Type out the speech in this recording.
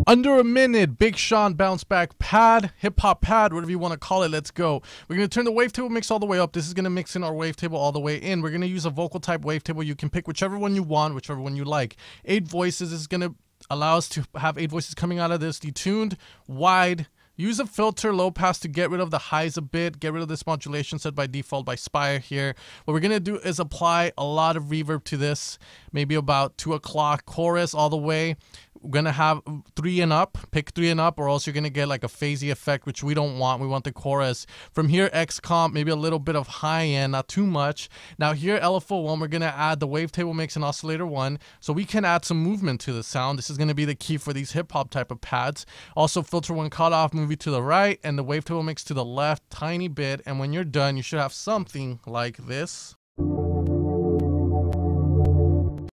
Under a minute, Big Sean bounce back pad, hip hop pad, whatever you want to call it. Let's go. We're going to turn the wavetable mix all the way up. This is going to mix in our wavetable all the way in. We're going to use a vocal type wavetable. You can pick whichever one you want, whichever one you like. 8 voices is going to allow us to have 8 voices coming out of this. Detuned, wide. Use a filter low pass to get rid of the highs a bit, get rid of this modulation set by default by Spire here. What we're going to do is apply a lot of reverb to this, maybe about 2 o'clock chorus all the way. We're going to have 3 and up, pick 3 and up, or else you're going to get like a phasey effect, which we don't want. We want the chorus. From here, X comp, maybe a little bit of high end, not too much. Now here, LFO1, we're going to add the wavetable mix and oscillator 1, so we can add some movement to the sound. This is going to be the key for these hip hop type of pads. Also, filter 1 cutoff, movie to the right, and the wavetable mix to the left, tiny bit. And when you're done, you should have something like this.